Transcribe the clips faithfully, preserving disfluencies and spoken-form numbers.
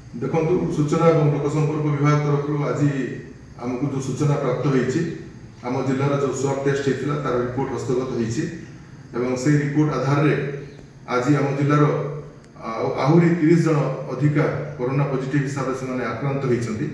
देखु सूचना और लोकसंपर्क विभाग तरफ आज आमको जो सूचना प्राप्त होती आम जिलार जो स्वाब टेस्ट होता तार रिपोर्ट हस्तगत होती से रिपोर्ट आधार रे आज आम जिलार आहरी तीस जन अधिका कोरोना पॉजिटिव हिसाब से आक्रांत होती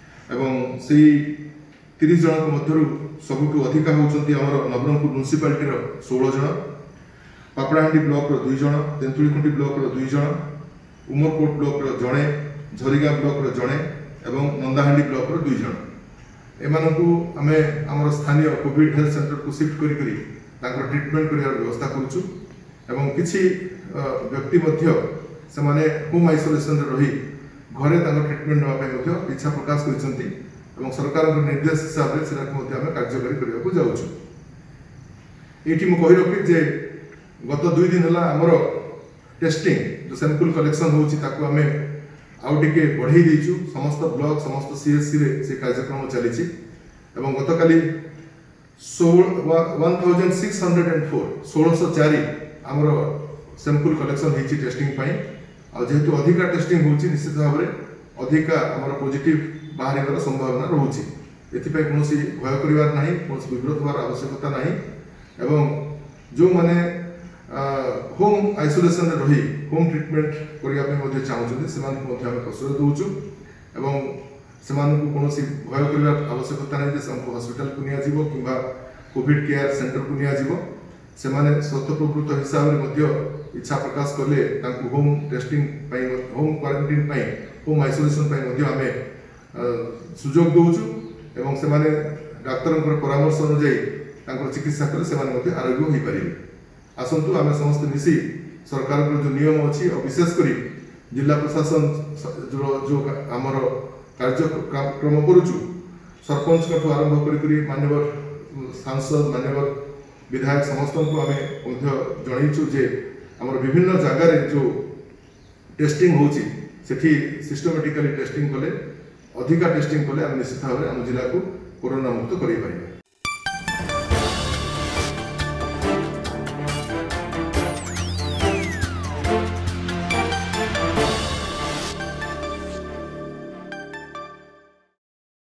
तीस जन मध्य सबुठ अधिका होती नवरंगपुर म्युनिसिपालिटी षोल जन पापड़ाहांडी ब्लॉक रो दुई जन तेंतुलीखुंटी ब्लॉक रो दुई जन उमरकोट ब्लॉक रो जड़े झरीगा ब्लॉक रो जड़े एवं नंदाहांडी ब्लॉक रो दुई जन एमानकु आमे हमर स्थानीय कोविड हेल्थ सेंटर को शिफ्ट करी करी तांकर ट्रीटमेंट करिया व्यवस्था करूछु एवं किछि व्यक्ति मध्य से माने होम आइसोलेशन रे रही घरे तांकर ट्रीटमेंट नवा पे मध्य इच्छा प्रकाश करिसंती एवं सरकार को निर्देश हिसाब रे सेरा को मध्य आमे कार्यकारी करिया को जाउछु। एठी म कहि रखि जे गत दुई दिन हला हमर टेस्टिंग जो सैंपल कलेक्शन होची ताको आमे आउ टिके बढ़ाई देइछु समस्त ब्लॉक समस्त सीएससी रे से कार्यक्रम चली एवं गतकाली one thousand six hundred and four सोलह सौ चार आमर सैंपल कलेक्शन होती टेस्टिंग जेहेतु अधिका टेस्टिंग होची निश्चित भाव में अधिका आमर पॉजिटिव बाहर संभावना रोचे एथिपाई कौन भय करिवार नाही कौन विब्रत होवार आवश्यकता नाही एवं जो माने होम आइसोलेशन रही होम ट्रीटमेंट करने चाहते से प्रश्रय दौचु एवं से कौन भय कर आवश्यकता नहीं हमको हॉस्पिटल को निया कि कोविड केयर सेंटर को निया से स्वतःप्रवृत्त हिसाब से इच्छा प्रकाश कले home testing home quarantine home isolation आम सुजोग दौचु एवं से डाक्तर परामर्श अनुजाई चिकित्सा कले से आरोग्य हो पारे। आसतु आम समस्त मिसी सरकार जो नियम अच्छी और विशेषकर जिला प्रशासन जो जो आमर कार्यक्रम करुचु सरपंच आरंभ कर मान्यवर सांसद मान्यवर विधायक समस्त को आम जनईचु जे आमर विभिन्न जगार जो टेस्टिंग होची सेठी सिस्टमेटिकली टेस्टिंग कले अधिका टेस्टिंग कले आम निश्चित भाव में आम जिला को कोरोना मुक्त कर।